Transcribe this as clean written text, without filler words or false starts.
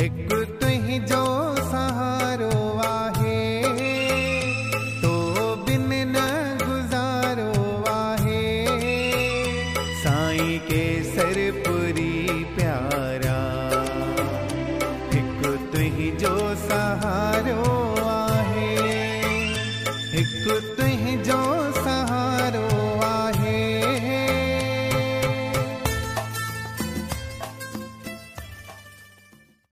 एक तुही जो सहारो आहे, तो बिन न गुजारो आहे। साईं के सरपुरी प्यारा, एक तुही जो सहारो